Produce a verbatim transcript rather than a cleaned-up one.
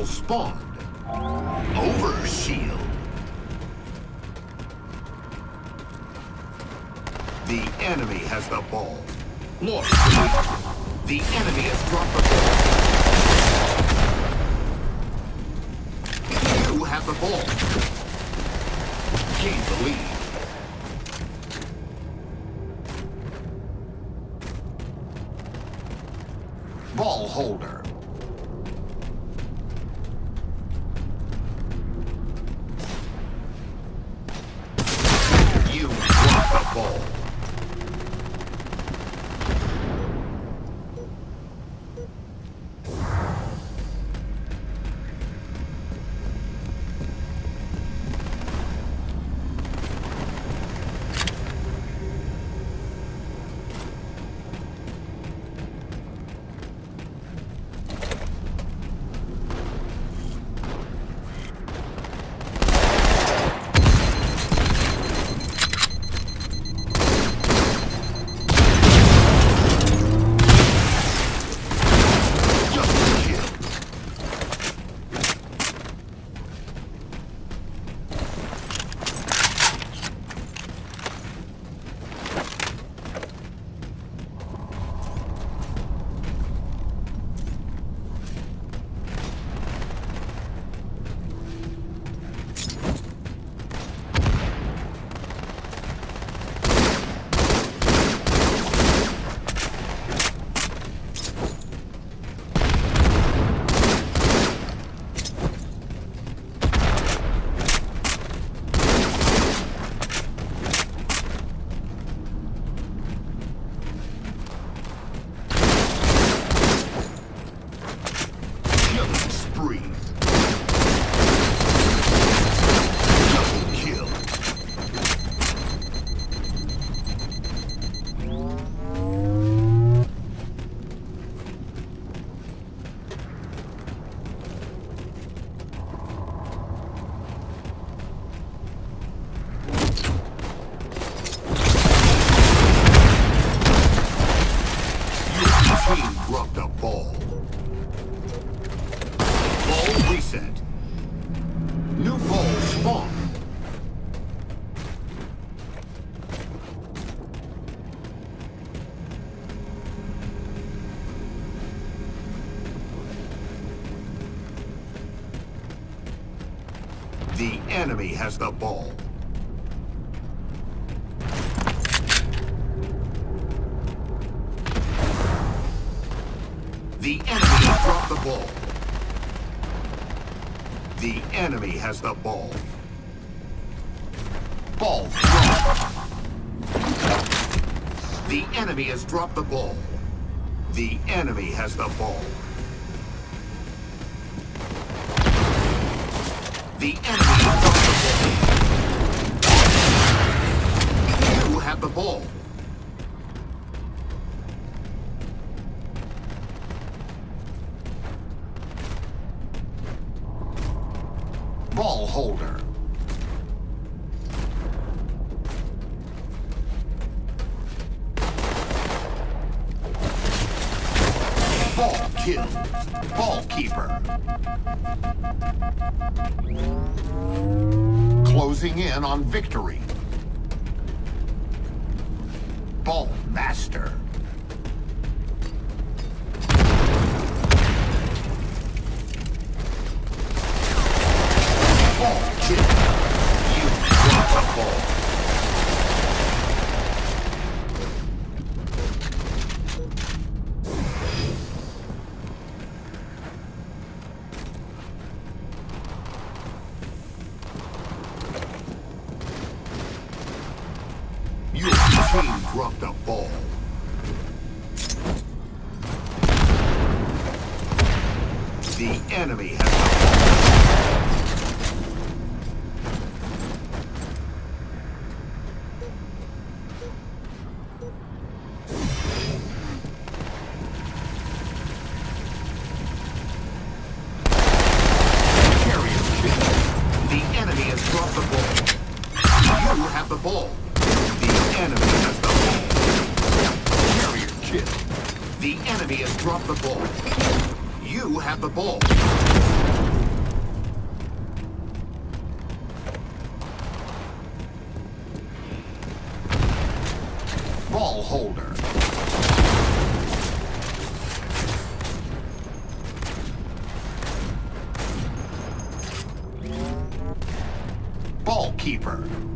ball spawned. Overshield. The enemy has the ball. Lost the lead. The enemy has dropped the ball. You have the ball. Gain the lead. Ball holder. You drop the ball. Dropped a ball. Ball reset. New ball spawned. The enemy has the ball. The enemy has dropped the ball. The enemy has the ball. Ball dropped. The enemy has dropped the ball. The enemy has the ball. The enemy has dropped the ball. You have the ball. Ball holder. Ball kill. Ball keeper. Closing in on victory. Ball master. Ball kill. You drop the ball. Your team dropped a ball. The enemy has the dropped the ball. You have the ball. The enemy has the ball. Carrier kill. The enemy has dropped the ball. You have the ball. keeper.